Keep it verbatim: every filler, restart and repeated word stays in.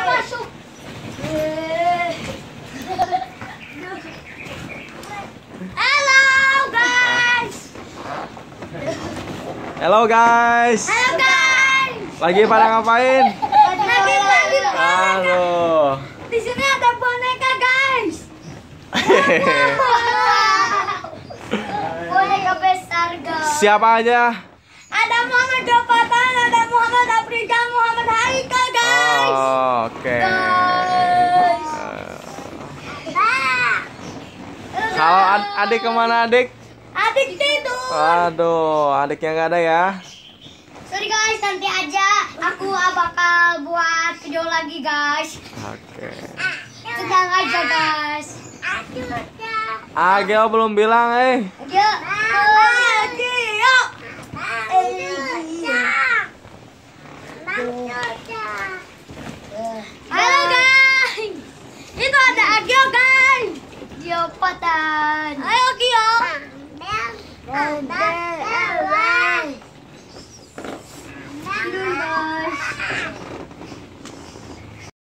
masuk. Halo guys. Halo guys. Halo guys. Lagi pada ngapain? Lagi mandi boneka. Aduh. Di sini ada boneka guys. Boneka besar guys. Siapa aja? Ada Muhammad Jopatan, ada Muhammad Afrika, Muhammad Haikal guys. Oh, oke. Guys. Ah. Kalau ad- adik kemana adik? Adik tidur. Aduh, adiknya nggak ada ya? Sorry guys, nanti aja aku bakal buat video lagi guys. Oke. Sedang aja guys. Agil belum bilang eh. Ayo. Ayo. Halo guys. Itu ada Agil guys. Jopatan. Ayo Agil.